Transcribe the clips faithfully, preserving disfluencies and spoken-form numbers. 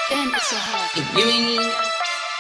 Damn, it's so hard. If you ain't even got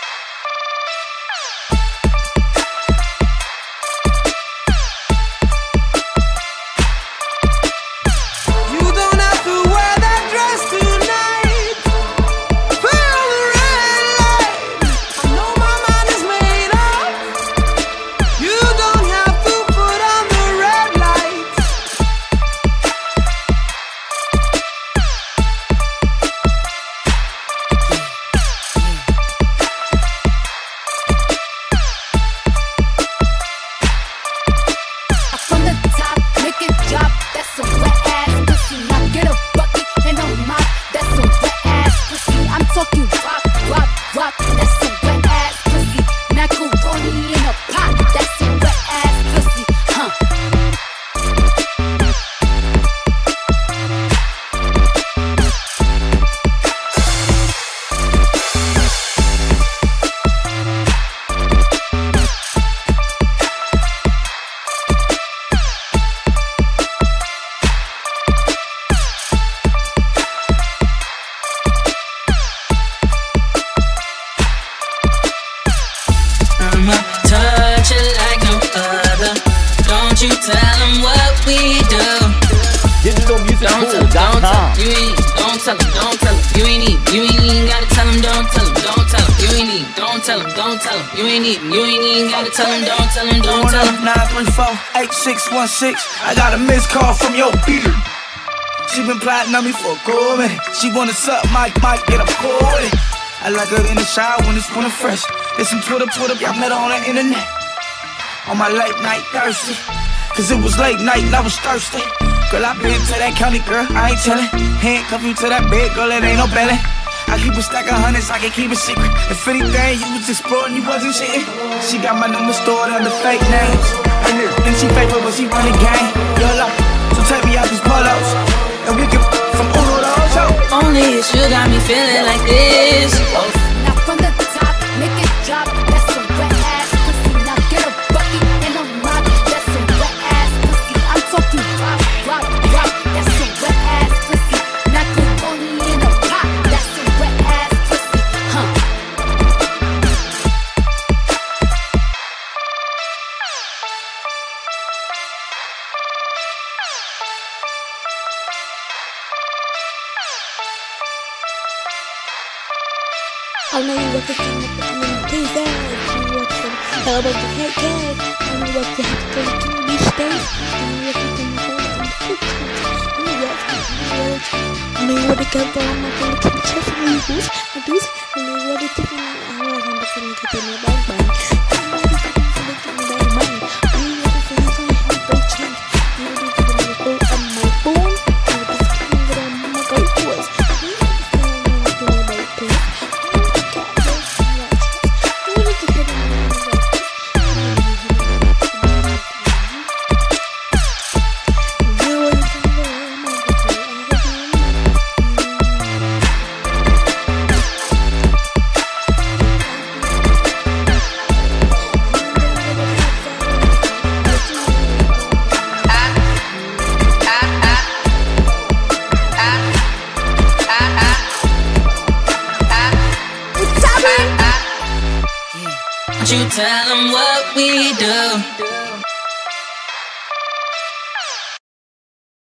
I'ma touch it like no other. Don't you tell them what we do. Digital Music Don't tell Pool them, don't dot tell com. them. You ain't, don't tell them, don't tell them. You ain't even, you ain't even gotta tell them, don't tell them, don't tell them. You ain't even, don't tell them, don't tell them. You ain't even, you ain't even gotta tell them, don't tell them, don't tell them. nine three four, eight six one six. I got a missed call from your beater. She been plotting on me for a cool minute. She wanna suck my mic, get up cool with it. I like her in the shower when it's winter fresh. There's some Twitter, Twitter, y'all met her on the internet. On my late night thirsty, cause it was late night and I was thirsty. Girl, I been to that county, girl, I ain't tellin'. Handcuff you to that bed, girl, it ain't no belly. I keep a stack of hundreds, I can keep it secret. If anything, you was exploring, you wasn't shitting. She got my number stored under fake names. And she faithful, but she run the game. YOLO, so take me out these polos, and we can from Uno to Ocho. Only if you got me feeling like this. Now from the top, make it drop. That's some wet ass pussy. Now get a bucket and a mop. That's some wet ass pussy. I'm talking rock, rock, rock. That's some wet ass pussy. Macaroni in a pot. That's some wet ass pussy. Huh? I know you want to sing the fucking please dad. I know what to how about the cake cake. I know what to have to go to the stage. I know what to do my phone and the I know what to I know what to get on my phone to the chest and the goose. I do I know what to take my I know I'm the thing to do my bang bang. I know what to do my bang bang. I know what to do my bang change. I know what to do my phone and my phone. I know what to do my go was. Don't you tell them what we do.